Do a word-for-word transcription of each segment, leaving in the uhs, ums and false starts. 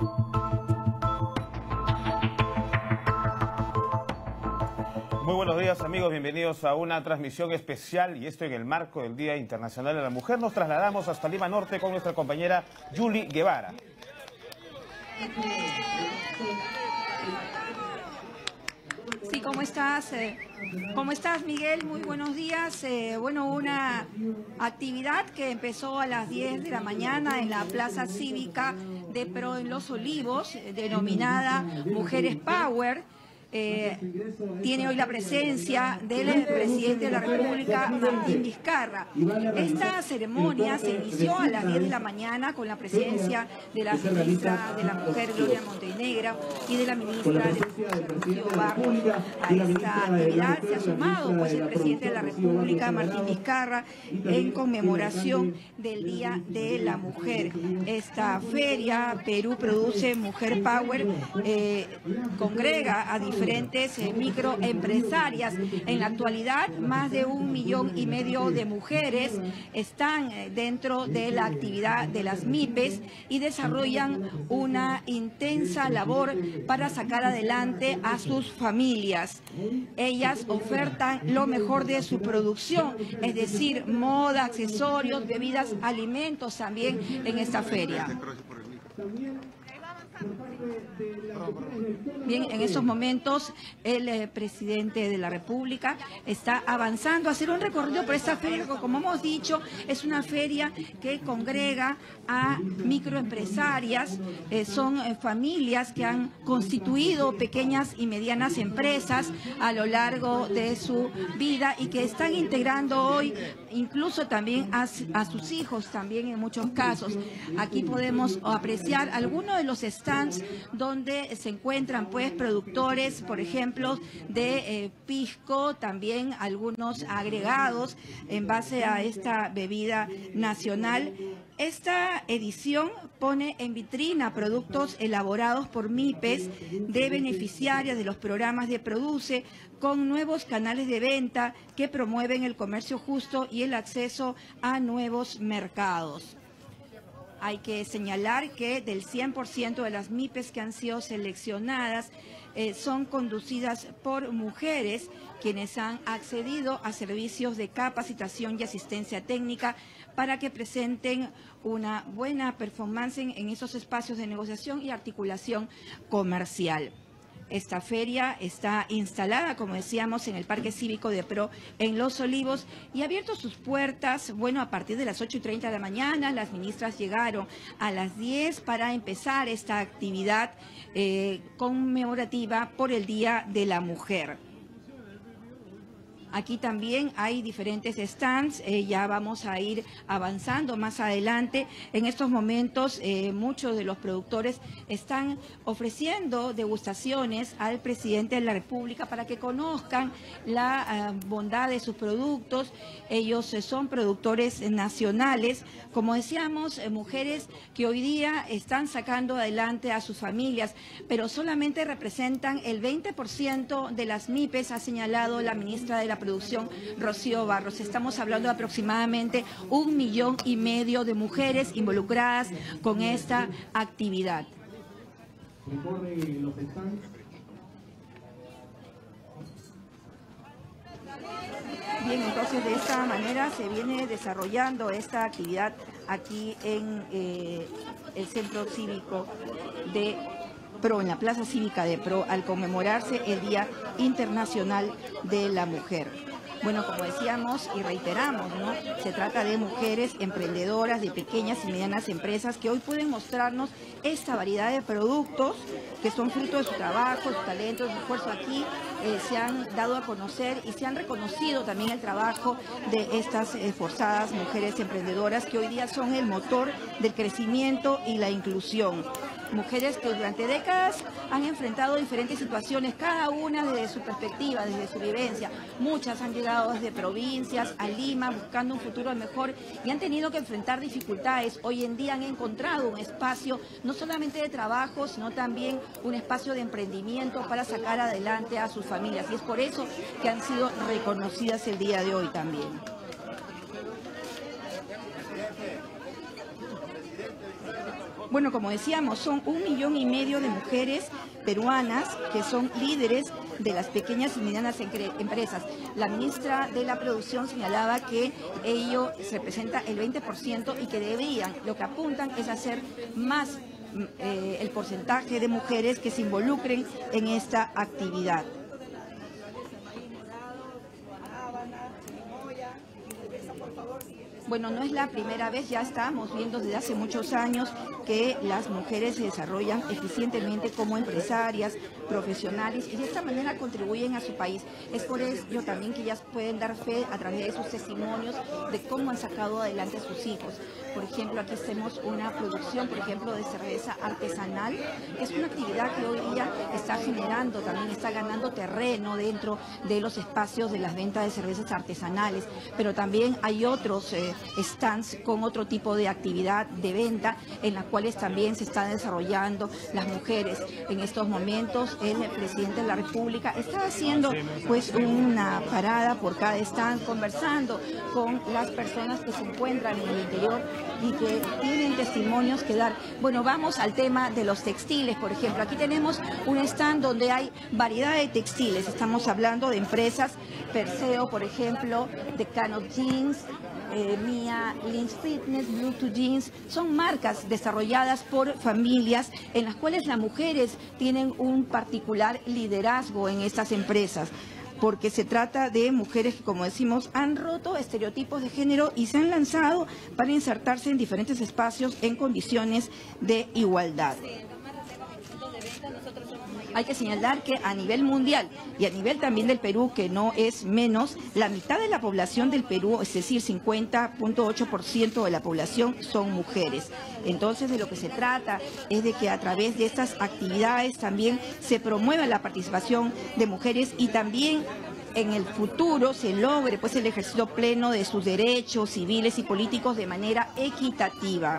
Muy buenos días, amigos, bienvenidos a una transmisión especial, y esto en el marco del Día Internacional de la Mujer. Nos trasladamos hasta Lima Norte con nuestra compañera Yuli Guevara. Sí, ¿cómo estás? ¿Cómo estás, Miguel? Muy buenos días. Eh, bueno, una actividad que empezó a las diez de la mañana en la Plaza Cívica de Pro en Los Olivos, denominada Mujeres Power. Eh, tiene hoy la presencia del presidente de la República, Martín Vizcarra. Esta ceremonia se inició a las diez de la mañana con la presencia de la ministra de la Mujer, Gloria Montenegro, y de la ministra de Rocío Barros. A esta actividad se ha sumado pues, el presidente de la República, Martín Vizcarra, en conmemoración del Día de la Mujer. Esta feria, Perú Produce Mujer Power, eh, congrega a diferentes diferentes eh, microempresarias. En la actualidad, más de un millón y medio de mujeres están eh, dentro de la actividad de las MIPES y desarrollan una intensa labor para sacar adelante a sus familias. Ellas ofertan lo mejor de su producción, es decir, moda, accesorios, bebidas, alimentos también en esta feria. Bien, en estos momentos el eh, presidente de la República está avanzando a hacer un recorrido por esta feria, que como hemos dicho es una feria que congrega a microempresarias, eh, son eh, familias que han constituido pequeñas y medianas empresas a lo largo de su vida y que están integrando hoy incluso también a, a sus hijos también en muchos casos. Aquí podemos apreciar algunos de los stands donde se encuentran pues productores, por ejemplo, de eh, pisco, también algunos agregados en base a esta bebida nacional. Esta edición pone en vitrina productos elaborados por MIPES de beneficiarias de los programas de Produce, con nuevos canales de venta que promueven el comercio justo y el acceso a nuevos mercados. Hay que señalar que del cien por ciento de las MIPES que han sido seleccionadas eh, son conducidas por mujeres, quienes han accedido a servicios de capacitación y asistencia técnica para que presenten una buena performance en, en esos espacios de negociación y articulación comercial. Esta feria está instalada, como decíamos, en el Parque Cívico de Pro en Los Olivos y ha abierto sus puertas, bueno, a partir de las ocho y treinta de la mañana. Las ministras llegaron a las diez para empezar esta actividad eh, conmemorativa por el Día de la Mujer. Aquí también hay diferentes stands, eh, ya vamos a ir avanzando más adelante. En estos momentos eh, muchos de los productores están ofreciendo degustaciones al presidente de la República para que conozcan la uh, bondad de sus productos. Ellos eh, son productores nacionales, como decíamos, eh, mujeres que hoy día están sacando adelante a sus familias, pero solamente representan el veinte por ciento de las MIPES, ha señalado la ministra de la Producción, Rocío Barros. Estamos hablando de aproximadamente un millón y medio de mujeres involucradas con esta actividad. Bien, entonces de esta manera se viene desarrollando esta actividad aquí en eh, el Centro Cívico de Pro, en la Plaza Cívica de Pro, al conmemorarse el Día Internacional de la Mujer. Bueno, como decíamos y reiteramos, ¿no? Se trata de mujeres emprendedoras de pequeñas y medianas empresas que hoy pueden mostrarnos esta variedad de productos que son fruto de su trabajo, su talento, su esfuerzo. Aquí eh, se han dado a conocer y se han reconocido también el trabajo de estas esforzadas mujeres emprendedoras que hoy día son el motor del crecimiento y la inclusión. Mujeres que durante décadas han enfrentado diferentes situaciones, cada una desde su perspectiva, desde su vivencia. Muchas han llegado desde provincias a Lima buscando un futuro mejor y han tenido que enfrentar dificultades. Hoy en día han encontrado un espacio no solamente de trabajo, sino también un espacio de emprendimiento para sacar adelante a sus familias. Y es por eso que han sido reconocidas el día de hoy también. Bueno, como decíamos, son un millón y medio de mujeres peruanas que son líderes de las pequeñas y medianas empresas. La ministra de la Producción señalaba que ello representa el veinte por ciento y que deberían, lo que apuntan es hacer más eh, el porcentaje de mujeres que se involucren en esta actividad. Bueno, no es la primera vez, ya estamos viendo desde hace muchos años que las mujeres se desarrollan eficientemente como empresarias, profesionales y de esta manera contribuyen a su país. Es por ello también que ellas pueden dar fe a través de sus testimonios de cómo han sacado adelante a sus hijos. Por ejemplo, aquí tenemos una producción, por ejemplo, de cerveza artesanal, que es una actividad que hoy día está generando, también está ganando terreno dentro de los espacios de las ventas de cervezas artesanales, pero también hay otros eh, stands con otro tipo de actividad de venta en las cuales también se están desarrollando las mujeres. En estos momentos el presidente de la República está haciendo pues una parada por cada stand, conversando con las personas que se encuentran en el interior y que tienen testimonios que dar. Bueno, vamos al tema de los textiles, por ejemplo. Aquí tenemos un stand donde hay variedad de textiles. Estamos hablando de empresas, Perseo, por ejemplo, de Canot Jeans, eh, Mia, Lynch Fitness, Bluetooth Jeans. Son marcas desarrolladas por familias en las cuales las mujeres tienen un particular liderazgo en estas empresas, porque se trata de mujeres que, como decimos, han roto estereotipos de género y se han lanzado para insertarse en diferentes espacios en condiciones de igualdad. Hay que señalar que a nivel mundial y a nivel también del Perú, que no es menos, la mitad de la población del Perú, es decir, cincuenta punto ocho por ciento de la población son mujeres. Entonces, de lo que se trata es de que a través de estas actividades también se promueva la participación de mujeres y también en el futuro se logre pues el ejercicio pleno de sus derechos civiles y políticos de manera equitativa.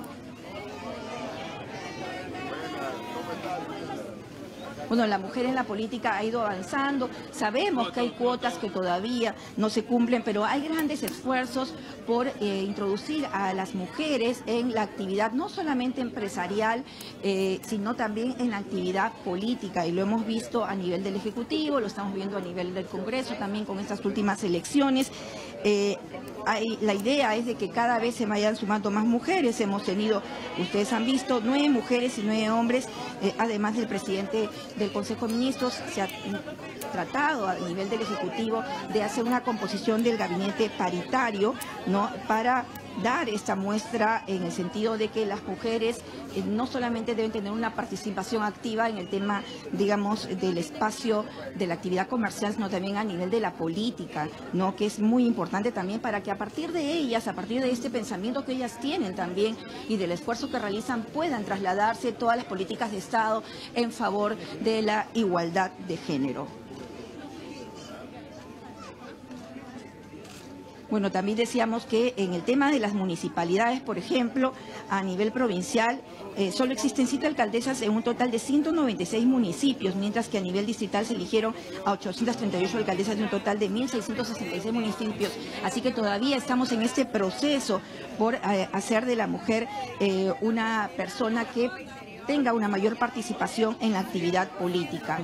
Bueno, la mujer en la política ha ido avanzando, sabemos que hay cuotas que todavía no se cumplen, pero hay grandes esfuerzos por eh, introducir a las mujeres en la actividad, no solamente empresarial, eh, sino también en la actividad política, y lo hemos visto a nivel del Ejecutivo, lo estamos viendo a nivel del Congreso, también con estas últimas elecciones. Eh, hay, la idea es de que cada vez se vayan sumando más mujeres. Hemos tenido, ustedes han visto, nueve mujeres y nueve hombres, eh, además del presidente del Consejo de Ministros. Se ha tratado a nivel del Ejecutivo de hacer una composición del gabinete paritario, ¿no?, para dar esta muestra en el sentido de que las mujeres eh, no solamente deben tener una participación activa en el tema, digamos, del espacio de la actividad comercial, sino también a nivel de la política, ¿no?, que es muy importante también para que a partir de ellas, a partir de este pensamiento que ellas tienen también y del esfuerzo que realizan, puedan trasladarse todas las políticas de Estado en favor de la igualdad de género. Bueno, también decíamos que en el tema de las municipalidades, por ejemplo, a nivel provincial, eh, solo existen siete alcaldesas en un total de ciento noventa y seis municipios, mientras que a nivel distrital se eligieron a ochocientas treinta y ocho alcaldesas de un total de mil seiscientos sesenta y seis municipios. Así que todavía estamos en este proceso por eh, hacer de la mujer eh, una persona que tenga una mayor participación en la actividad política.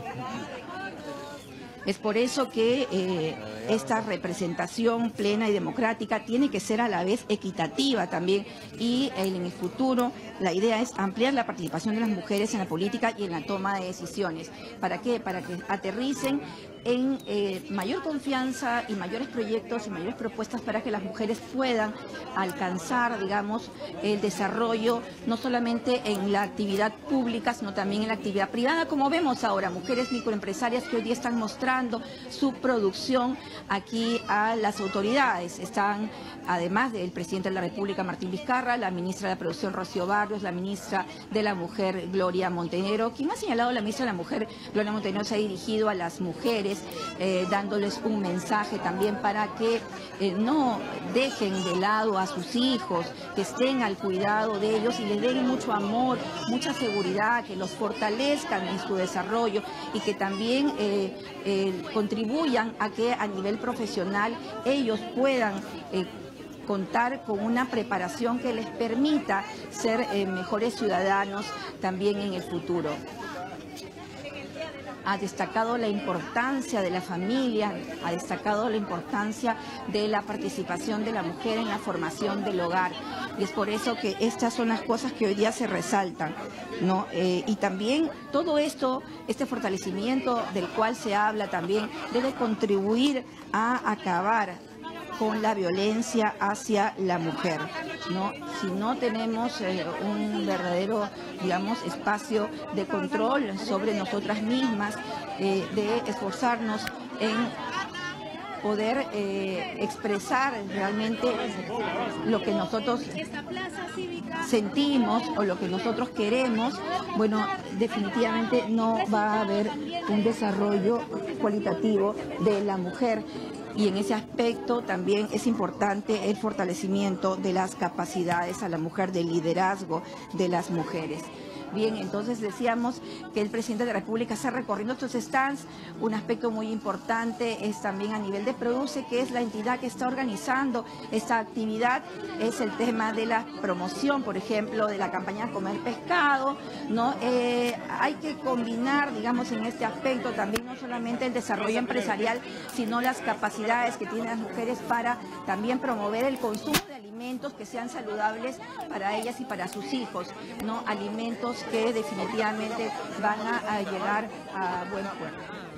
Es por eso que eh, esta representación plena y democrática tiene que ser a la vez equitativa también, y eh, en el futuro la idea es ampliar la participación de las mujeres en la política y en la toma de decisiones. ¿Para qué? Para que aterricen en eh, mayor confianza y mayores proyectos y mayores propuestas para que las mujeres puedan alcanzar, digamos, el desarrollo no solamente en la actividad pública, sino también en la actividad privada, como vemos ahora, mujeres microempresarias que hoy día están mostrando su producción aquí a las autoridades. Están, además del presidente de la República, Martín Vizcarra, la ministra de la Producción, Rocío Barrios, la ministra de la Mujer, Gloria Montenegro. Quien ha señalado, la ministra de la Mujer, Gloria Montenegro, se ha dirigido a las mujeres Eh, dándoles un mensaje también para que eh, no dejen de lado a sus hijos, que estén al cuidado de ellos y les den mucho amor, mucha seguridad, que los fortalezcan en su desarrollo y que también eh, eh, contribuyan a que a nivel profesional ellos puedan eh, contar con una preparación que les permita ser eh, mejores ciudadanos también en el futuro. Ha destacado la importancia de la familia, ha destacado la importancia de la participación de la mujer en la formación del hogar. Y es por eso que estas son las cosas que hoy día se resaltan, ¿no? Eh, y también todo esto, este fortalecimiento del cual se habla también, debe contribuir a acabar con la violencia hacia la mujer, ¿no? Si no tenemos eh, un verdadero, digamos, espacio de control sobre nosotras mismas, eh, de esforzarnos en poder eh, expresar realmente lo que nosotros sentimos o lo que nosotros queremos, bueno, definitivamente no va a haber un desarrollo cualitativo de la mujer. Y en ese aspecto también es importante el fortalecimiento de las capacidades a la mujer, del liderazgo de las mujeres. Bien, entonces decíamos que el presidente de la República está recorriendo estos stands. Un aspecto muy importante es también a nivel de Produce, que es la entidad que está organizando esta actividad, es el tema de la promoción, por ejemplo, de la campaña Comer Pescado, ¿no? Eh, hay que combinar, digamos, en este aspecto también no solamente el desarrollo empresarial, sino las capacidades que tienen las mujeres para también promover el consumo de alimentos que sean saludables para ellas y para sus hijos, ¿no? Alimentos que definitivamente van a, a llegar a buen puerto.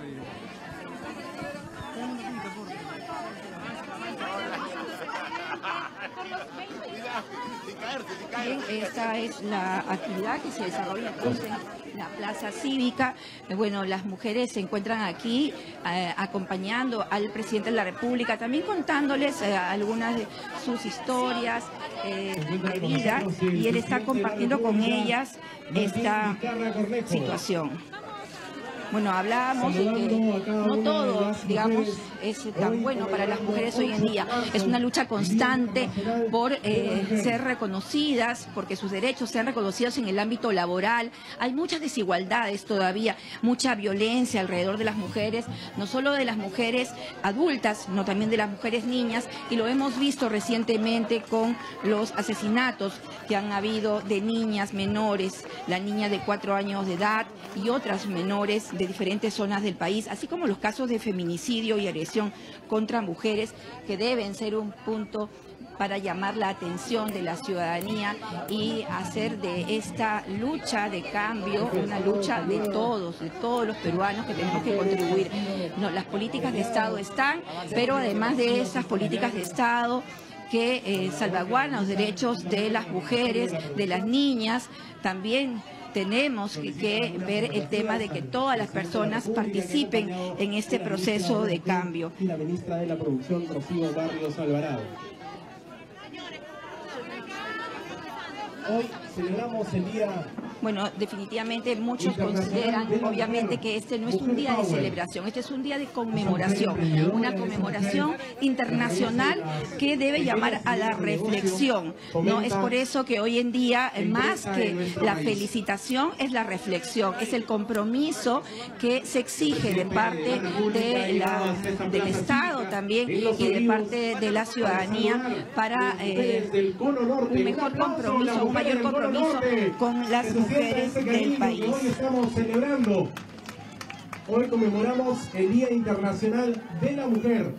Bien, esta es la actividad que se desarrolla entonces en la Plaza Cívica. Bueno, las mujeres se encuentran aquí eh, acompañando al presidente de la República, también contándoles eh, algunas de sus historias eh, de vida, y él está compartiendo con ellas esta situación. Bueno, hablábamos de que no todo, digamos, es tan bueno para las mujeres hoy en día. Es una lucha constante por eh, ser reconocidas, porque sus derechos sean reconocidos en el ámbito laboral. Hay muchas desigualdades todavía, mucha violencia alrededor de las mujeres, no solo de las mujeres adultas, sino también de las mujeres niñas, y lo hemos visto recientemente con los asesinatos que han habido de niñas menores, la niña de cuatro años de edad y otras menores de diferentes zonas del país, así como los casos de feminicidio y agresión contra mujeres, que deben ser un punto para llamar la atención de la ciudadanía y hacer de esta lucha de cambio una lucha de todos, de todos los peruanos que tenemos que contribuir. No, las políticas de Estado están, pero además de esas políticas de Estado que eh, salvaguardan los derechos de las mujeres, de las niñas, también tenemos que ver el tema de que todas las personas participen en este proceso de cambio. Y la ministra de la Producción, Rocío Barrios Alvarado. Hoy celebramos el día... Bueno, definitivamente muchos consideran, obviamente, que este no es un día de celebración, este es un día de conmemoración, una conmemoración internacional que debe llamar a la reflexión, ¿no? Es por eso que hoy en día, más que la felicitación, es la reflexión, es el compromiso que se exige de parte de la, del Estado también y de parte de la ciudadanía para eh, un mejor compromiso, un mayor compromiso con las mujeres del país. Hoy estamos celebrando, hoy conmemoramos el Día Internacional de la Mujer.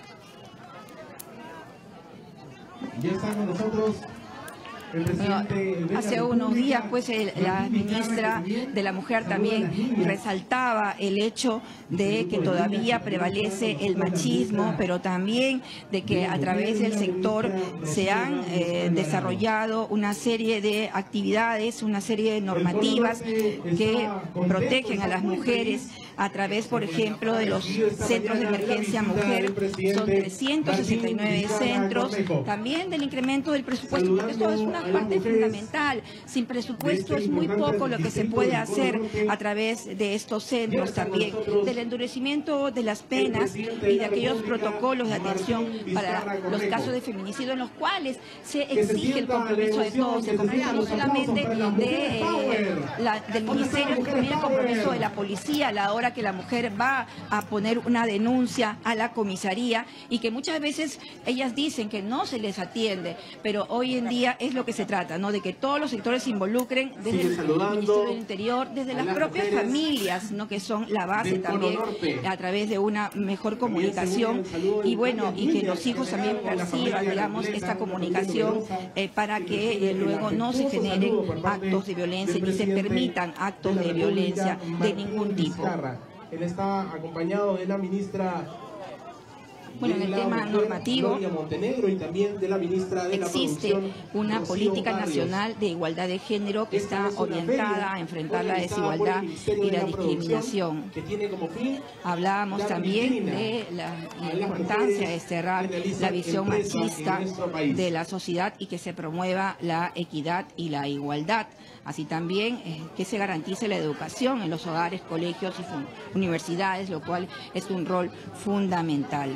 Ya está con nosotros el presidente. Bueno, hace unos días, pues, el, la ministra de la Mujer también resaltaba el hecho de que todavía prevalece el machismo, pero también de que a través del sector se han eh, desarrollado una serie de actividades, una serie de normativas que protegen a las mujeres a través, por ejemplo, de los centros de emergencia mujer. Son trescientos sesenta y nueve centros, también del incremento del presupuesto, porque esto es una una parte fundamental. Sin presupuesto es muy poco lo que se puede hacer a través de estos centros también, del endurecimiento de las penas y de aquellos protocolos de atención para los casos de feminicidio en los cuales se exige el compromiso de todos, el compromiso no solamente de, eh, la, del ministerio, sino también el compromiso de la policía a la hora que la mujer va a poner una denuncia a la comisaría y que muchas veces ellas dicen que no se les atiende, pero hoy en día es lo que se trata, ¿no? De que todos los sectores se involucren, desde el Ministerio del Interior, desde las propias familias, ¿no? Que son la base también, a través de una mejor comunicación y bueno, y que los hijos también perciban, digamos, esta comunicación eh, para que eh, luego no se generen actos de violencia ni se permitan actos de violencia de ningún tipo. Él está acompañado de la ministra. Bueno, en el tema normativo y también de la ministra de existe la una política nacional de igualdad de género que está orientada a enfrentar la desigualdad y la discriminación. Hablábamos también de la importancia de cerrar la visión machista de la sociedad y que se promueva la equidad y la igualdad. Así también eh, que se garantice la educación en los hogares, colegios y universidades, lo cual es un rol fundamental.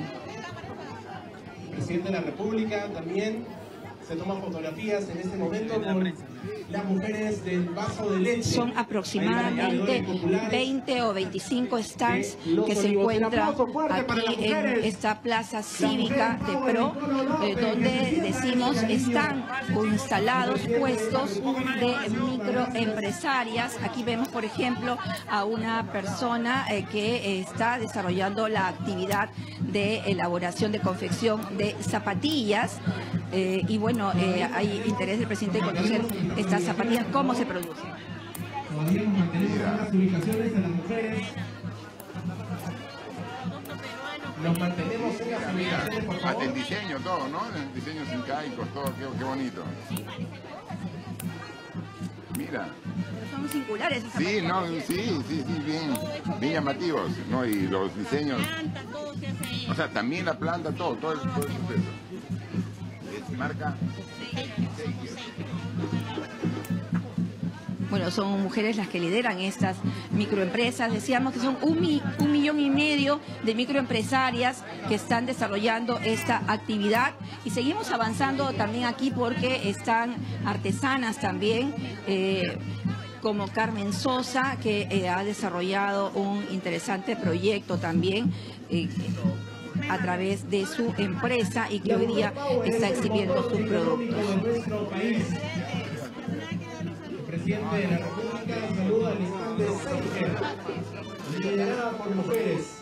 El presidente de la República también se toma fotografías en este momento con las mujeres del vaso de leche. Son aproximadamente veinte o veinticinco stands que se encuentran aquí en esta plaza cívica de Pro, eh, donde decimos están instalados puestos de microempresarias. Aquí vemos, por ejemplo, a una persona eh, que está desarrollando la actividad de elaboración de confección de zapatillas. Eh, y bueno, eh, hay interés del presidente de conocer estas zapatillas, cómo se producen. Todavía nos mantenemos en las ubicaciones de las mujeres. Nos mantenemos en las ubicaciones, por favor. Hasta el diseño, todo, ¿no? El diseño sincaicos, todo, qué, qué bonito. Mira. Pero son singulares esas Sí, zapatillas. no, sí, sí, sí, bien, bien llamativos, ¿no? Y los diseños. O sea, también la planta, todo, todo el, todo el proceso. Es marca. Bueno, son mujeres las que lideran estas microempresas. Decíamos que son un, mi, un millón y medio de microempresarias que están desarrollando esta actividad. Y seguimos avanzando también aquí porque están artesanas también, eh, como Carmen Sosa, que eh, ha desarrollado un interesante proyecto también, eh, a través de su empresa y que hoy día está exhibiendo sus productos. El presidente de la República saluda al stand de Seiger, liderada por mujeres.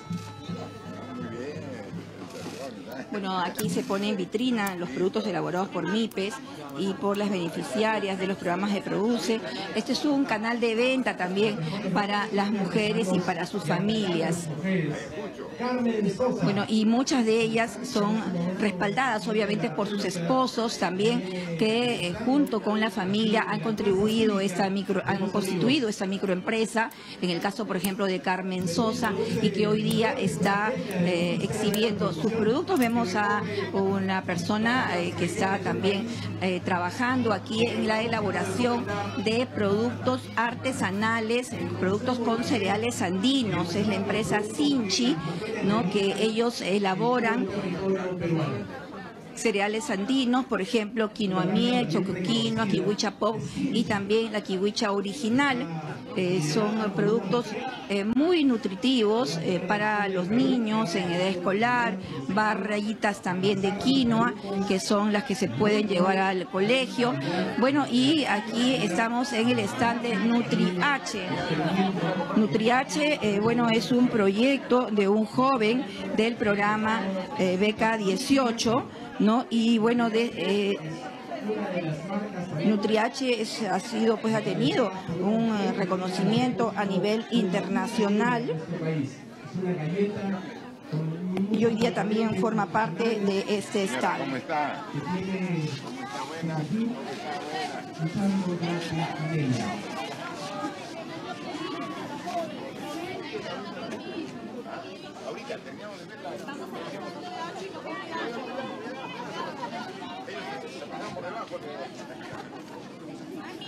Bueno, aquí se pone en vitrina los productos elaborados por MIPES y por las beneficiarias de los programas de Produce. Este es un canal de venta también para las mujeres y para sus familias. Bueno, y muchas de ellas son respaldadas obviamente por sus esposos también, que eh, junto con la familia han contribuido esta micro, han constituido esta microempresa, en el caso por ejemplo de Carmen Sosa, y que hoy día está eh, exhibiendo sus productos. Vemos a una persona eh, que está también eh, trabajando aquí en la elaboración de productos artesanales, productos con cereales andinos. Es la empresa Sinchi, ¿no? Que ellos elaboran cereales andinos, por ejemplo, quinoa miel, chocoquinoa, kiwicha pop y también la kiwicha original. Eh, son productos eh, muy nutritivos eh, para los niños en edad escolar, barritas también de quinoa, que son las que se pueden llevar al colegio. Bueno, y aquí estamos en el stand de NutriH. NutriH, eh, bueno, es un proyecto de un joven del programa eh, Beca dieciocho, ¿no? Y bueno, de... Eh, NutriH es, ha sido, pues ha tenido un eh, reconocimiento a nivel internacional y hoy día también forma parte de este stand. ¿Cómo está? Ahorita terminamos de ver la... Por debajo.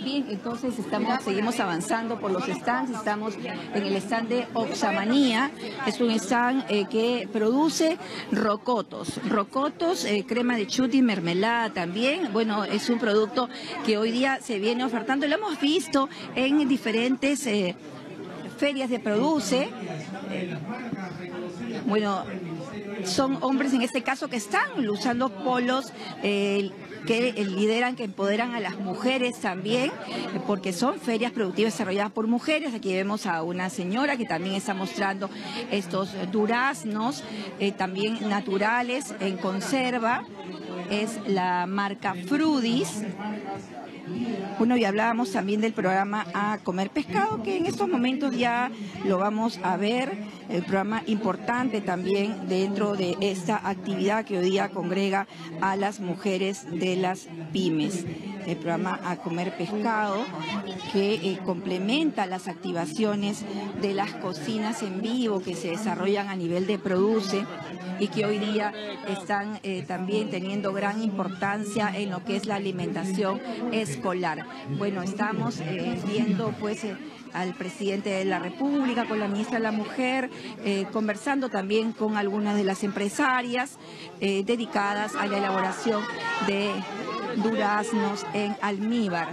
Bien, entonces estamos, seguimos avanzando por los stands, estamos en el stand de Oxamanía, es un stand eh, que produce rocotos, rocotos, eh, crema de chuti, mermelada también, bueno, es un producto que hoy día se viene ofertando, lo hemos visto en diferentes eh, ferias de Produce, eh, bueno, son hombres en este caso que están usando polos eh, que lideran, que empoderan a las mujeres también, porque son ferias productivas desarrolladas por mujeres. Aquí vemos a una señora que también está mostrando estos duraznos, eh, también naturales en conserva. Es la marca Frudis. Bueno, y hablábamos también del programa A Comer Pescado, que en estos momentos ya lo vamos a ver, el programa importante también dentro de esta actividad que hoy día congrega a las mujeres de las pymes. El programa A Comer Pescado, que eh, complementa las activaciones de las cocinas en vivo que se desarrollan a nivel de Produce y que hoy día están eh, también teniendo gran importancia en lo que es la alimentación escolar. Bueno, estamos eh, viendo pues eh, al presidente de la República, con la ministra de la Mujer, eh, conversando también con algunas de las empresarias eh, dedicadas a la elaboración de duraznos en almíbar.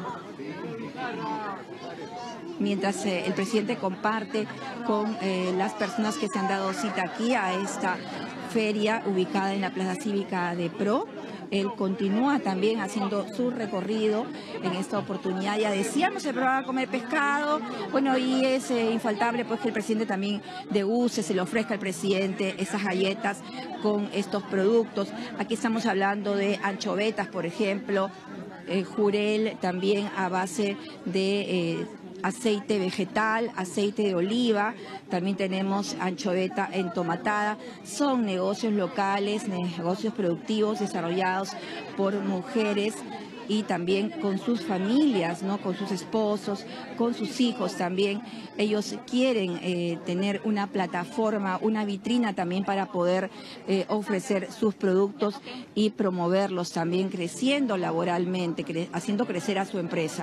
Mientras eh, el presidente comparte con eh, las personas que se han dado cita aquí a esta feria ubicada en la Plaza Cívica de Pro, él continúa también haciendo su recorrido en esta oportunidad. Ya decíamos, el programa Comer Pescado, bueno, y es eh, infaltable pues que el presidente también deguste, se le ofrezca al presidente esas galletas con estos productos. Aquí estamos hablando de anchovetas, por ejemplo, eh, jurel también a base de eh, aceite vegetal, aceite de oliva, también tenemos anchoveta entomatada. Son negocios locales, negocios productivos desarrollados por mujeres y también con sus familias, ¿no? Con sus esposos, con sus hijos también. Ellos quieren eh, tener una plataforma, una vitrina también para poder eh, ofrecer sus productos y promoverlos también, creciendo laboralmente, cre- haciendo crecer a su empresa.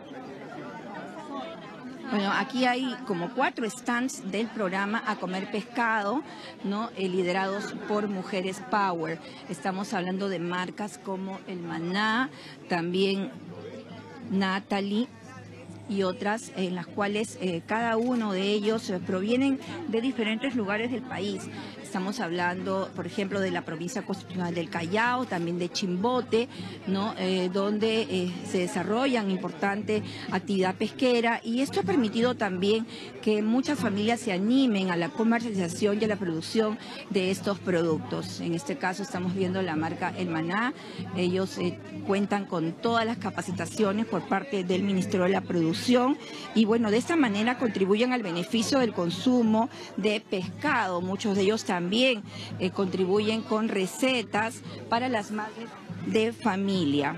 Bueno, aquí hay como cuatro stands del programa A Comer Pescado, ¿no? Eh, liderados por Mujeres Power. Estamos hablando de marcas como El Maná, también Natalie y otras en las cuales eh, cada uno de ellos eh, provienen de diferentes lugares del país. Estamos hablando, por ejemplo, de la provincia constitucional del Callao, también de Chimbote, ¿no? Eh, donde eh, se desarrollan importante actividad pesquera, y esto ha permitido también que muchas familias se animen a la comercialización y a la producción de estos productos. En este caso estamos viendo la marca El Maná. Ellos eh, cuentan con todas las capacitaciones por parte del Ministerio de la Producción y bueno, de esta manera contribuyen al beneficio del consumo de pescado. Muchos de ellos también También eh, contribuyen con recetas para las madres de familia.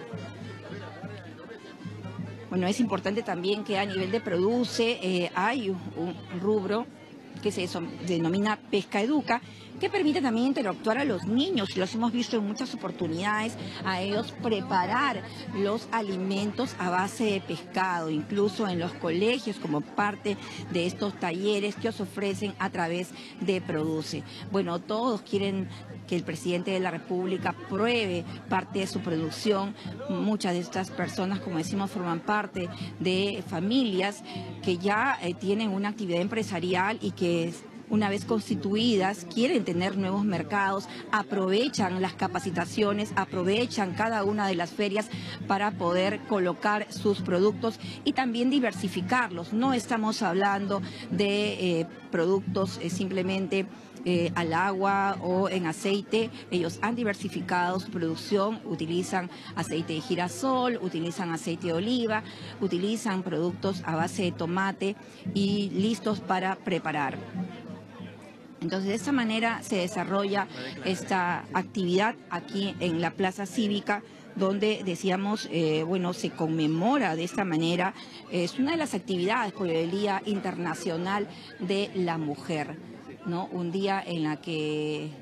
Bueno, es importante también que a nivel de Produce eh, hay un rubro que se denomina Pesca Educa, que permite también interactuar a los niños, los hemos visto en muchas oportunidades, a ellos preparar los alimentos a base de pescado, incluso en los colegios como parte de estos talleres que os ofrecen a través de Produce. Bueno, todos quieren que el presidente de la República pruebe parte de su producción. Muchas de estas personas, como decimos, forman parte de familias que ya eh, tienen una actividad empresarial y que una vez constituidas quieren tener nuevos mercados, aprovechan las capacitaciones, aprovechan cada una de las ferias para poder colocar sus productos y también diversificarlos. No estamos hablando de eh, productos eh, simplemente Eh, al agua o en aceite. Ellos han diversificado su producción, utilizan aceite de girasol, utilizan aceite de oliva, utilizan productos a base de tomate y listos para preparar. Entonces, de esta manera se desarrolla esta actividad aquí en la Plaza Cívica, donde decíamos, eh, bueno, se conmemora de esta manera, es una de las actividades por el Día Internacional de la Mujer, ¿no? Un día en la que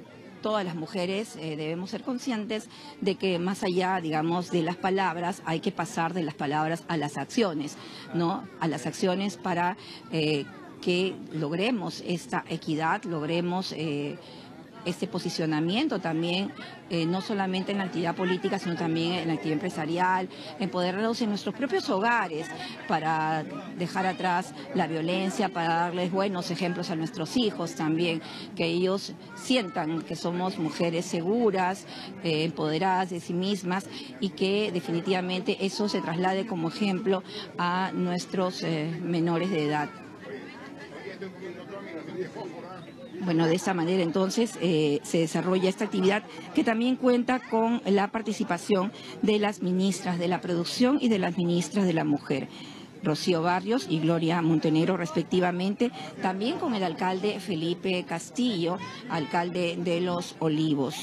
todas las mujeres eh, debemos ser conscientes de que más allá, digamos, de las palabras, hay que pasar de las palabras a las acciones, ¿no? A las acciones para eh, que logremos esta equidad, logremos eh, este posicionamiento también, eh, no solamente en la actividad política, sino también en la actividad empresarial, empoderarnos en nuestros propios hogares para dejar atrás la violencia, para darles buenos ejemplos a nuestros hijos también, que ellos sientan que somos mujeres seguras, eh, empoderadas de sí mismas y que definitivamente eso se traslade como ejemplo a nuestros eh, menores de edad. Bueno, de esta manera entonces eh, se desarrolla esta actividad que también cuenta con la participación de las ministras de la Producción y de las ministras de la Mujer, Rocío Barrios y Gloria Montenegro respectivamente, también con el alcalde Felipe Castillo, alcalde de Los Olivos.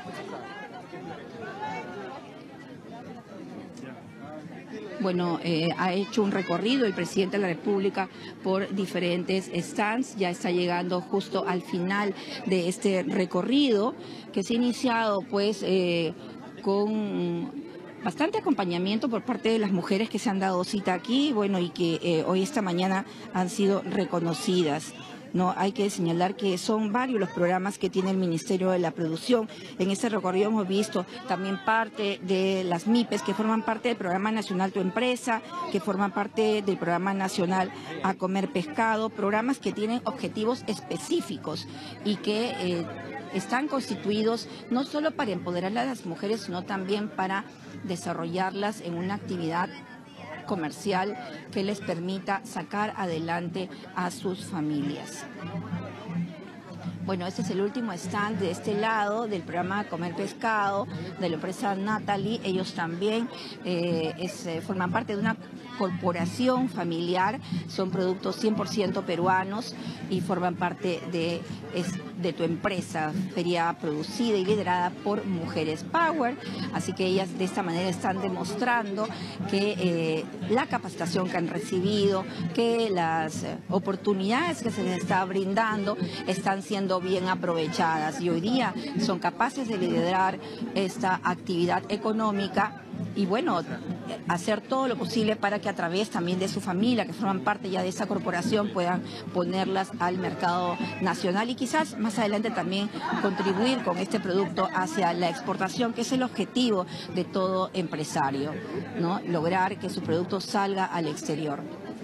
Bueno, eh, ha hecho un recorrido el presidente de la República por diferentes stands, ya está llegando justo al final de este recorrido que se ha iniciado pues eh, con bastante acompañamiento por parte de las mujeres que se han dado cita aquí, bueno, y que eh, hoy esta mañana han sido reconocidas. No, hay que señalar que son varios los programas que tiene el Ministerio de la Producción. En este recorrido hemos visto también parte de las MIPES que forman parte del Programa Nacional Tu Empresa, que forman parte del Programa Nacional A Comer Pescado, programas que tienen objetivos específicos y que eh, están constituidos no solo para empoderar a las mujeres, sino también para desarrollarlas en una actividad comercial que les permita sacar adelante a sus familias. Bueno, este es el último stand de este lado del programa Comer Pescado de la empresa Natalie. Ellos también eh, es, eh, forman parte de una corporación familiar, son productos cien por ciento peruanos y forman parte de, es, de Tu Empresa, feria producida y liderada por Mujeres Power. Así que ellas de esta manera están demostrando que eh, la capacitación que han recibido, que las eh, oportunidades que se les está brindando están siendo bien aprovechadas y hoy día son capaces de liderar esta actividad económica y bueno, hacer todo lo posible para que a través también de su familia, que forman parte ya de esa corporación, puedan ponerlas al mercado nacional y quizás más adelante también contribuir con este producto hacia la exportación, que es el objetivo de todo empresario, ¿no? Lograr que su producto salga al exterior.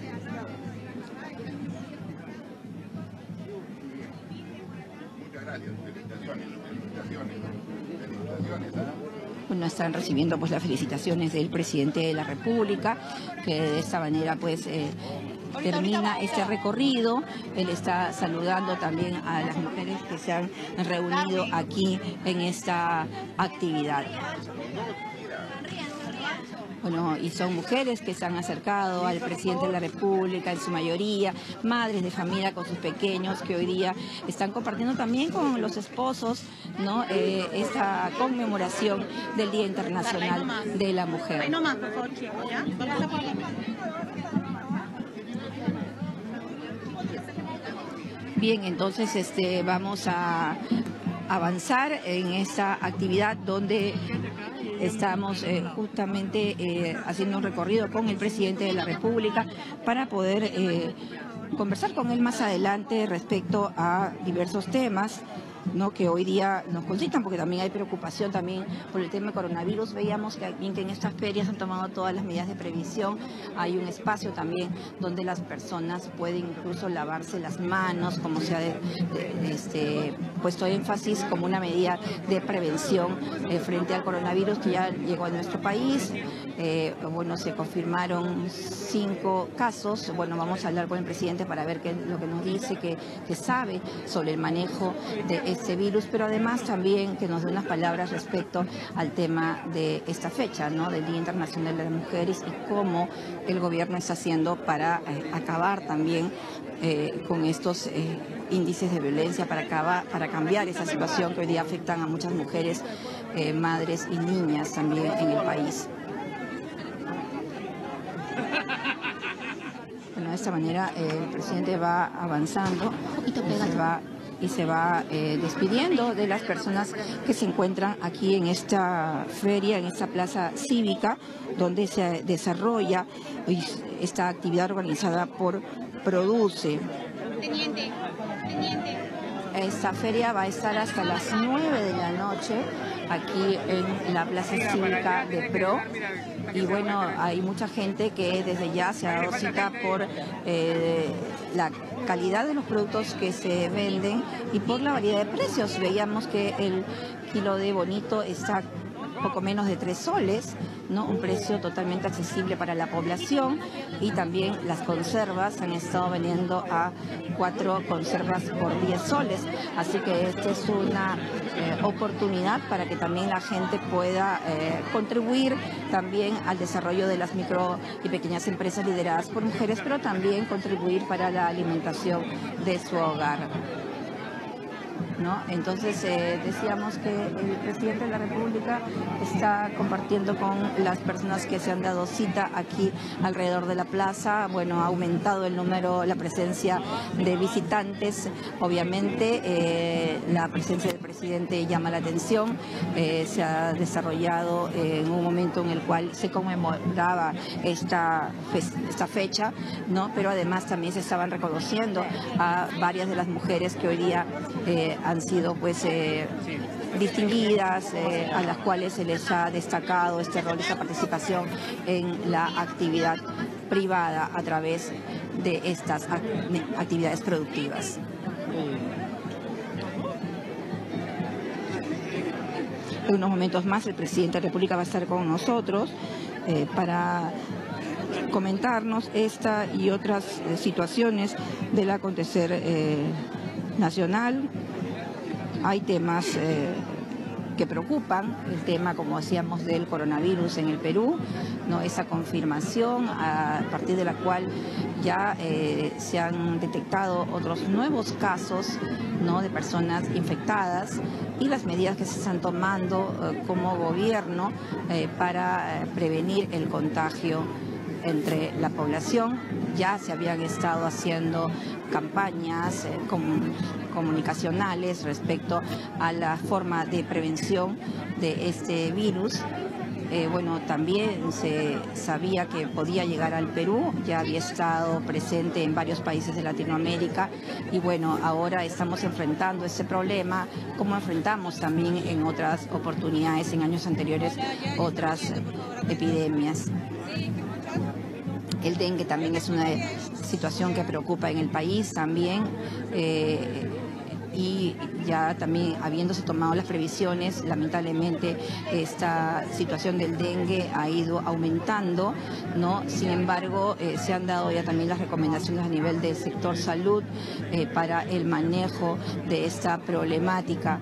Muchas gracias, felicitaciones, felicitaciones, felicitaciones, ¿ah? Bueno, están recibiendo pues las felicitaciones del presidente de la República, que de esta manera pues eh, termina este recorrido. Él está saludando también a las mujeres que se han reunido aquí en esta actividad. Bueno, y son mujeres que se han acercado al presidente de la República, en su mayoría, madres de familia con sus pequeños, que hoy día están compartiendo también con los esposos, ¿no? Eh, esta conmemoración del Día Internacional de la Mujer. Bien, entonces este, vamos a avanzar en esta actividad donde estamos eh, justamente eh, haciendo un recorrido con el presidente de la República para poder eh, conversar con él más adelante respecto a diversos temas, ¿no? Que hoy día nos concitan, porque también hay preocupación también por el tema del coronavirus. Veíamos que, que en estas ferias han tomado todas las medidas de previsión. Hay un espacio también donde las personas pueden incluso lavarse las manos, como se ha de, de, este, puesto énfasis como una medida de prevención eh, frente al coronavirus que ya llegó a nuestro país. Eh, bueno, se confirmaron cinco casos. Bueno, vamos a hablar con el presidente para ver qué es lo que nos dice, que, que sabe sobre el manejo de este virus, pero además también que nos dé unas palabras respecto al tema de esta fecha, ¿no? Del Día Internacional de las Mujeres y cómo el gobierno está haciendo para eh, acabar también eh, con estos eh, índices de violencia, para, acabar, para cambiar esa situación que hoy día afectan a muchas mujeres, eh, madres y niñas también en el país. Bueno, de esta manera eh, el presidente va avanzando, se va y se va eh, despidiendo de las personas que se encuentran aquí en esta feria, en esta plaza cívica, donde se desarrolla esta actividad organizada por Produce. Teniente, teniente. Esta feria va a estar hasta las nueve de la noche aquí en la Plaza Cívica de Pro. Y bueno, hay mucha gente que desde ya se ha dado cita por eh, la calidad de los productos que se venden y por la variedad de precios. Veíamos que el kilo de bonito está poco menos de tres soles, ¿no? Un precio totalmente accesible para la población, y también las conservas han estado vendiendo a cuatro conservas por diez soles, así que esta es una eh, oportunidad para que también la gente pueda eh, contribuir también al desarrollo de las micro y pequeñas empresas lideradas por mujeres, pero también contribuir para la alimentación de su hogar, ¿no? Entonces eh, decíamos que el presidente de la República está compartiendo con las personas que se han dado cita aquí alrededor de la plaza. Bueno, ha aumentado el número, la presencia de visitantes. Obviamente eh, la presencia del presidente llama la atención. Eh, se ha desarrollado en un momento en el cual se conmemoraba esta, esta fecha, ¿no? Pero además también se estaban reconociendo a varias de las mujeres que hoy día eh, han sido pues eh, distinguidas, eh, a las cuales se les ha destacado este rol, esta participación en la actividad privada a través de estas actividades productivas. En unos momentos más el presidente de la República va a estar con nosotros eh, para comentarnos esta y otras eh, situaciones del acontecer eh, nacional. Hay temas eh, que preocupan, el tema, como decíamos, del coronavirus en el Perú, ¿no? Esa confirmación a partir de la cual ya eh, se han detectado otros nuevos casos, ¿no? De personas infectadas, y las medidas que se están tomando eh, como gobierno eh, para eh, prevenir el contagio entre la población. Ya se habían estado haciendo campañas eh, com comunicacionales respecto a la forma de prevención de este virus. Eh, bueno, también se sabía que podía llegar al Perú, ya había estado presente en varios países de Latinoamérica, y bueno, ahora estamos enfrentando ese problema, como enfrentamos también en otras oportunidades, en años anteriores, otras epidemias. El dengue también es una situación que preocupa en el país también, eh, y ya también habiéndose tomado las previsiones, lamentablemente esta situación del dengue ha ido aumentando, ¿no? Sin embargo, eh, se han dado ya también las recomendaciones a nivel del sector salud eh, para el manejo de esta problemática,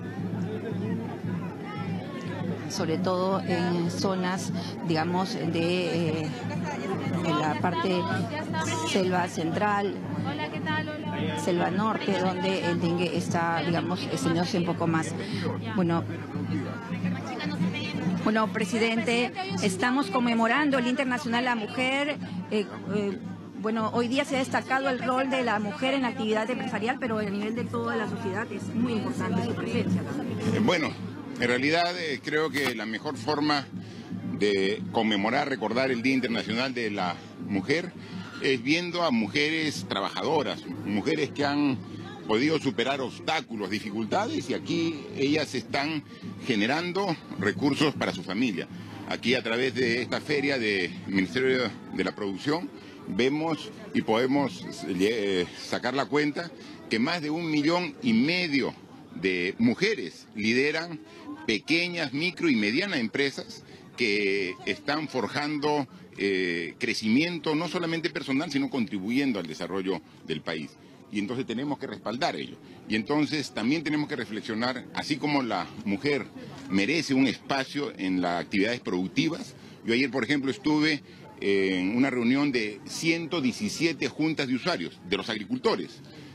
sobre todo en zonas, digamos, de, eh, de la parte selva central, selva norte, donde el dengue está, digamos, extendiéndose un poco más. Bueno, bueno, presidente, estamos conmemorando el Día Internacional de la Mujer. Eh, eh, Bueno, hoy día se ha destacado el rol de la mujer en la actividad empresarial, pero a nivel de toda la sociedad es muy importante su presencia también. Bueno, en realidad eh, creo que la mejor forma de conmemorar, recordar el Día Internacional de la Mujer es viendo a mujeres trabajadoras, mujeres que han podido superar obstáculos, dificultades, y aquí ellas están generando recursos para su familia. Aquí, a través de esta feria del Ministerio de la Producción, vemos y podemos eh, sacar la cuenta que más de un millón y medio de mujeres lideran pequeñas, micro y medianas empresas que están forjando eh, crecimiento no solamente personal, sino contribuyendo al desarrollo del país. Y entonces tenemos que respaldar ello. Y entonces también tenemos que reflexionar, así como la mujer merece un espacio en las actividades productivas. Yo ayer, por ejemplo, estuve en una reunión de ciento diecisiete juntas de usuarios, de los agricultores.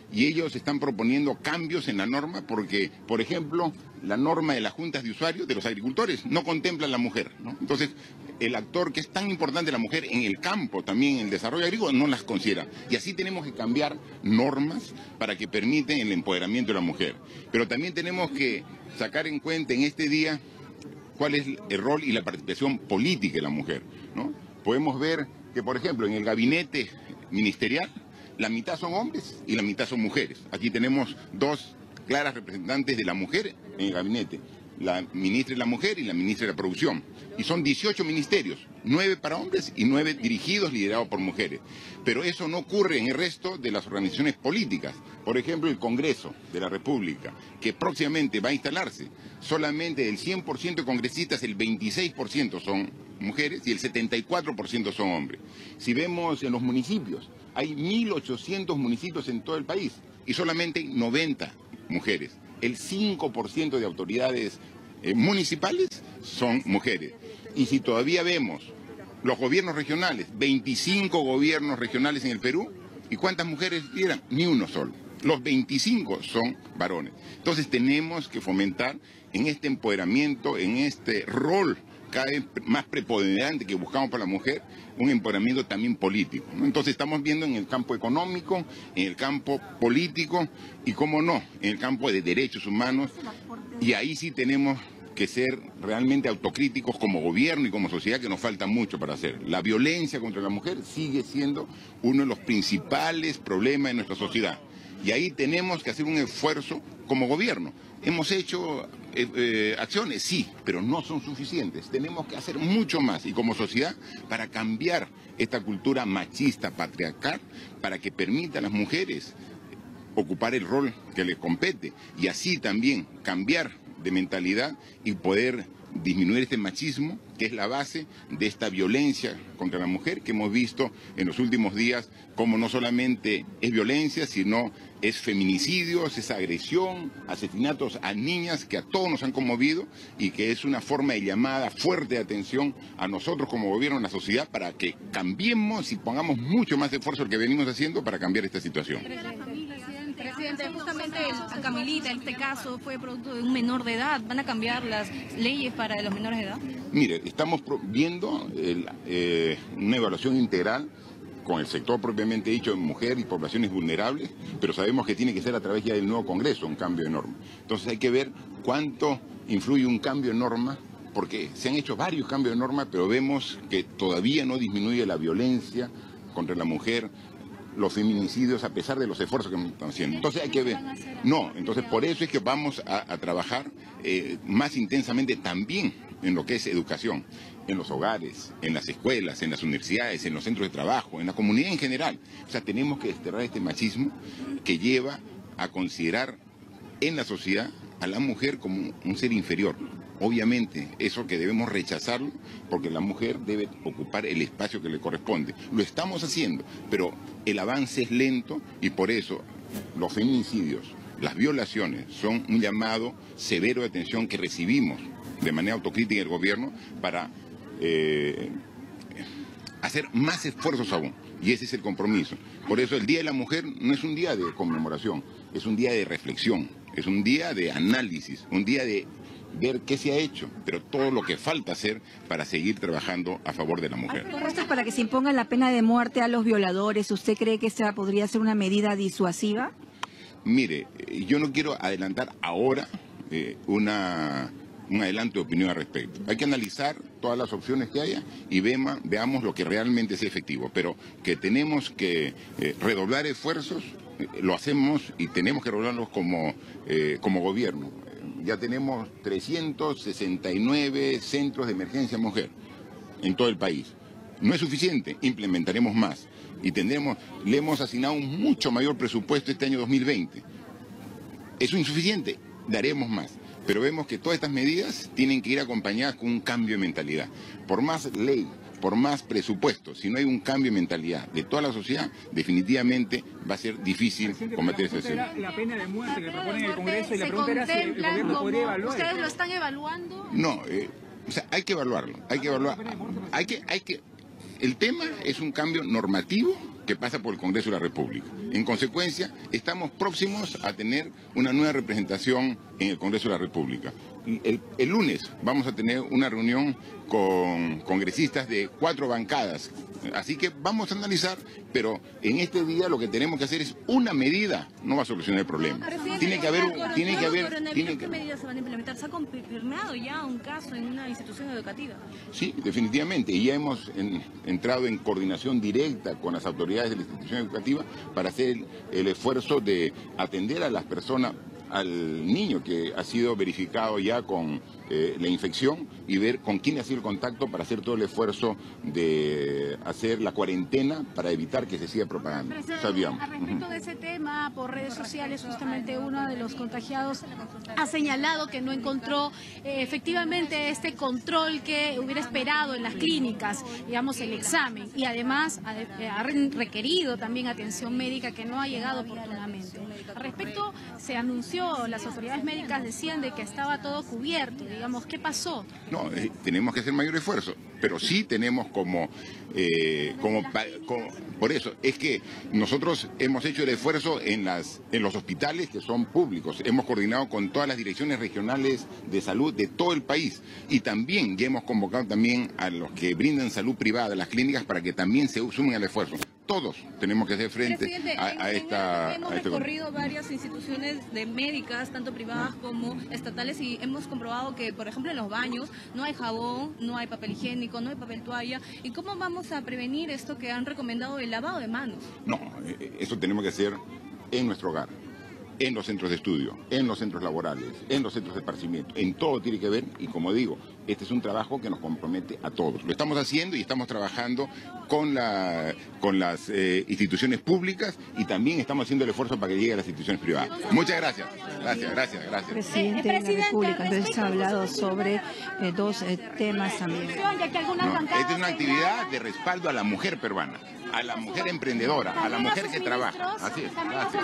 y ellos están proponiendo cambios en la norma porque, por ejemplo, la norma de las juntas de usuarios de los agricultores no contempla a la mujer, ¿no? Entonces, el actor que es tan importante, la mujer, en el campo, también en el desarrollo agrícola, no las considera. Y así tenemos que cambiar normas para que permiten el empoderamiento de la mujer. Pero también tenemos que sacar en cuenta en este día cuál es el rol y la participación política de la mujer, ¿no? Podemos ver que, por ejemplo, en el gabinete ministerial, la mitad son hombres y la mitad son mujeres. Aquí tenemos dos claras representantes de la mujer en el gabinete, la ministra de la Mujer y la ministra de la Producción. Y son dieciocho ministerios, nueve para hombres y nueve dirigidos, liderados por mujeres. Pero eso no ocurre en el resto de las organizaciones políticas. Por ejemplo, el Congreso de la República, que próximamente va a instalarse. Solamente del cien por ciento de congresistas, el veintiséis por ciento son mujeres y el setenta y cuatro por ciento son hombres. Si vemos en los municipios, hay mil ochocientos municipios en todo el país y solamente noventa mujeres. El cinco por ciento de autoridades eh, municipales son mujeres. Y si todavía vemos los gobiernos regionales, veinticinco gobiernos regionales en el Perú, ¿y cuántas mujeres eran? Ni uno solo. Los veinticinco son varones. Entonces tenemos que fomentar en este empoderamiento, en este rol cada vez más preponderante que buscamos para la mujer, un empoderamiento también político, ¿no? Entonces estamos viendo en el campo económico, en el campo político y, cómo no, en el campo de derechos humanos, y ahí sí tenemos que ser realmente autocríticos como gobierno y como sociedad, que nos falta mucho para hacer. La violencia contra la mujer sigue siendo uno de los principales problemas de nuestra sociedad, y ahí tenemos que hacer un esfuerzo como gobierno. Hemos hecho eh, eh, acciones, sí, pero no son suficientes. Tenemos que hacer mucho más, y como sociedad, para cambiar esta cultura machista, patriarcal, para que permita a las mujeres ocupar el rol que les compete, y así también cambiar de mentalidad y poder disminuir este machismo, que es la base de esta violencia contra la mujer que hemos visto en los últimos días, como no solamente es violencia, sino es feminicidios, es agresión, asesinatos a niñas que a todos nos han conmovido, y que es una forma de llamada fuerte de atención a nosotros como gobierno, en la sociedad, para que cambiemos y pongamos mucho más esfuerzo del que venimos haciendo para cambiar esta situación. Presidente, justamente el, Camilita, en este caso, fue producto de un menor de edad. ¿Van a cambiar las leyes para los menores de edad? Mire, estamos viendo el, eh, una evaluación integral con el sector propiamente dicho de mujer y poblaciones vulnerables, pero sabemos que tiene que ser a través ya del nuevo Congreso, un cambio de norma. Entonces hay que ver cuánto influye un cambio de norma, porque se han hecho varios cambios de norma, pero vemos que todavía no disminuye la violencia contra la mujer, los feminicidios, a pesar de los esfuerzos que están haciendo. Entonces hay que ver. No, entonces por eso es que vamos a, a trabajar eh, más intensamente también en lo que es educación, en los hogares, en las escuelas, en las universidades, en los centros de trabajo, en la comunidad en general. O sea, tenemos que desterrar este machismo que lleva a considerar en la sociedad a la mujer como un ser inferior. Obviamente, eso que debemos rechazarlo, porque la mujer debe ocupar el espacio que le corresponde. Lo estamos haciendo, pero el avance es lento, y por eso los feminicidios, las violaciones, son un llamado severo de atención que recibimos de manera autocrítica del gobierno para eh, hacer más esfuerzos aún. Y ese es el compromiso. Por eso el Día de la Mujer no es un día de conmemoración, es un día de reflexión, es un día de análisis, un día de ver qué se ha hecho, pero todo lo que falta hacer para seguir trabajando a favor de la mujer. ¿Hay propuestas para que se imponga la pena de muerte a los violadores? ¿Usted cree que esta podría ser una medida disuasiva? Mire, yo no quiero adelantar ahora eh, una, un adelanto de opinión al respecto. Hay que analizar todas las opciones que haya y vema, veamos lo que realmente sea efectivo, pero que tenemos que eh, redoblar esfuerzos, eh, lo hacemos, y tenemos que redoblarlos como, eh, como gobierno. Ya tenemos trescientos sesenta y nueve centros de emergencia mujer en todo el país. No es suficiente, implementaremos más. Y tendremos, le hemos asignado un mucho mayor presupuesto este año dos mil veinte. ¿Es insuficiente? Daremos más. Pero vemos que todas estas medidas tienen que ir acompañadas con un cambio de mentalidad. Por más ley, por más presupuesto, si no hay un cambio de mentalidad de toda la sociedad, definitivamente va a ser difícil combatir esa situación. La pena de muerte que proponen en el Congreso, y la pregunta era si el gobierno podría evaluar. ¿Ustedes lo están evaluando? No, eh, o sea, hay que evaluarlo, hay que evaluar, hay que, hay que, el tema es un cambio normativo que pasa por el Congreso de la República. En consecuencia, estamos próximos a tener una nueva representación en el Congreso de la República. El, el lunes vamos a tener una reunión con congresistas de cuatro bancadas. Así que vamos a analizar, pero en este día lo que tenemos que hacer es una medida, no va a solucionar el problema. Tiene que haber, tiene que haber, tiene que... ¿Qué medidas se van a implementar? ¿Se ha confirmado ya un caso en una institución educativa? Sí, definitivamente. Y ya hemos en, entrado en coordinación directa con las autoridades de la institución educativa para hacer el, el esfuerzo de atender a las personas, al niño que ha sido verificado ya con eh, la infección y ver con quién ha sido el contacto para hacer todo el esfuerzo de hacer la cuarentena para evitar que se siga propagando. Sabíamos. A respecto de ese tema, por redes sociales, justamente uno de los contagiados ha señalado que no encontró eh, efectivamente este control que hubiera esperado en las clínicas, digamos el examen, y además ha, ha requerido también atención médica que no ha llegado oportunamente. Al respecto, se anunció, las autoridades médicas decían de que estaba todo cubierto, digamos, ¿qué pasó? No, eh, tenemos que hacer mayor esfuerzo, pero sí tenemos como, eh, como, como, por eso, es que nosotros hemos hecho el esfuerzo en, las, en los hospitales que son públicos, hemos coordinado con todas las direcciones regionales de salud de todo el país y también ya hemos convocado también a los que brindan salud privada, las clínicas, para que también se sumen al esfuerzo. Todos tenemos que hacer frente a, a esta... Hemos a este recorrido varias instituciones de médicas, tanto privadas como estatales, y hemos comprobado que, por ejemplo, en los baños no hay jabón, no hay papel higiénico, no hay papel toalla. ¿Y cómo vamos a prevenir esto que han recomendado, el lavado de manos? No, eso tenemos que hacer en nuestro hogar, en los centros de estudio, en los centros laborales, en los centros de esparcimiento, en todo tiene que ver, y como digo, este es un trabajo que nos compromete a todos. Lo estamos haciendo y estamos trabajando con, la, con las eh, instituciones públicas y también estamos haciendo el esfuerzo para que llegue a las instituciones privadas. Muchas gracias. Gracias, gracias, gracias. Presidente de la República, entonces ha hablado sobre eh, dos eh, temas también. No, esta es una actividad de respaldo a la mujer peruana, a la mujer emprendedora, a la mujer que trabaja. Así es. Gracias.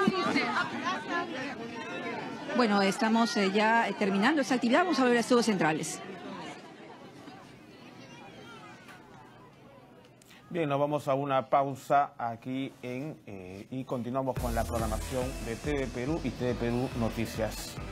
Bueno, estamos eh, ya terminando esta actividad. Vamos a ver los estudios centrales. Bien, nos vamos a una pausa aquí en eh, y continuamos con la programación de T V Perú y T V Perú Noticias.